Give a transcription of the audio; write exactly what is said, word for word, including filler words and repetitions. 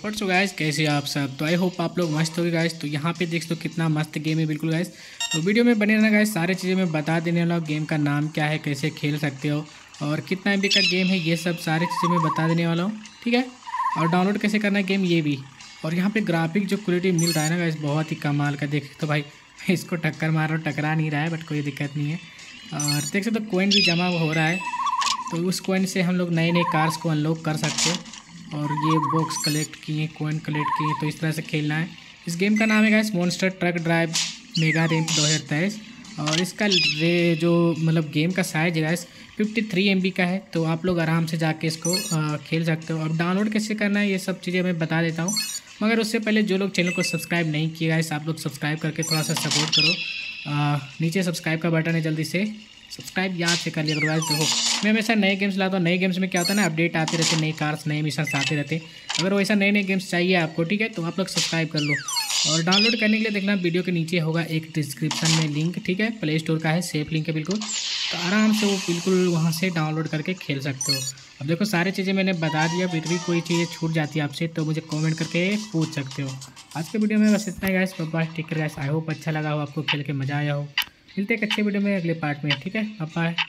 और so guys कैसे हैं आप सब। तो आई होप आप लोग मस्त हो गए गाइस। तो यहाँ पे देख लो कितना मस्त गेम है बिल्कुल गाइस। तो वीडियो में बने रहना गाइस, सारी चीज़ें मैं बता देने वाला हूँ। गेम का नाम क्या है, कैसे खेल सकते हो और कितना एम बी का गेम है, ये सब सारी चीज़ें मैं बता देने वाला हूँ। ठीक है, और डाउनलोड कैसे करना है गेम ये भी। और यहाँ पे ग्राफिक जो क्वालिटी मिल रहा है ना गाइस, बहुत ही कमाल का। देख तो भाई इसको टक्कर मार रहा हूँ, टकरा नहीं रहा है बट कोई दिक्कत नहीं है। और देख सकते हो कोइन भी जमा हो रहा है, तो उस कोइन से हम लोग नए नए कार्स को अनलॉक कर सकते हैं। और ये बॉक्स कलेक्ट किए, कोइन कलेक्ट किए, तो इस तरह से खेलना है। इस गेम का नाम है guys monster truck drive mega rank दो हज़ार तेईस। और इसका रे जो मतलब गेम का साइज है guys fifty three M B का है। तो आप लोग आराम से जाके इसको आ, खेल सकते हो। अब डाउनलोड कैसे करना है ये सब चीज़ें मैं बता देता हूँ, मगर उससे पहले जो लोग चैनल को सब्सक्राइब नहीं किए गाइस, आप लोग सब्सक्राइब करके थोड़ा सा सपोर्ट करो। आ, नीचे सब्सक्राइब का बटन है, जल्दी से सब्सक्राइब याद से कर लिया करो गाइस। देखो मैं हमेशा नए गेम्स लाता हूँ, नए गेम्स में क्या होता है ना, अपडेट आते रहते, नई कार्स नए मिशंस आते रहते। अगर वैसा नए नए गेम्स चाहिए आपको, ठीक है, तो आप लोग सब्सक्राइब कर लो। और डाउनलोड करने के लिए देखना वीडियो के नीचे होगा एक डिस्क्रिप्शन में लिंक, ठीक है, प्ले स्टोर का है, सेफ लिंक है बिल्कुल। तो आराम से वो बिल्कुल वहाँ से डाउनलोड करके खेल सकते हो। अब देखो सारी चीज़ें मैंने बता दिया, फिर भी कोई चीज़ें छूट जाती है आपसे तो मुझे कमेंट करके पूछ सकते हो। आज के वीडियो में बस इतना ही guys, bye take care guys. I hope अच्छा लगा हो, आपको खेल के मज़ा आया हो। मिलते हैं एक अच्छे वीडियो में अगले पार्ट में, ठीक है, बाय।